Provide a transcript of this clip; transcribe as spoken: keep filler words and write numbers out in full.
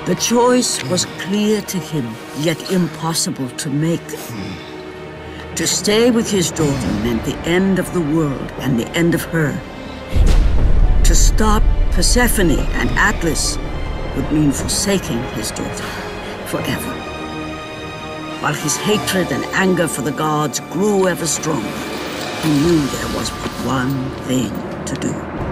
The choice was clear to him, yet impossible to make. To stay with his daughter meant the end of the world and the end of her. To stop Persephone and Atlas would mean forsaking his daughter forever. While his hatred and anger for the gods grew ever stronger, he knew there was but one thing to do.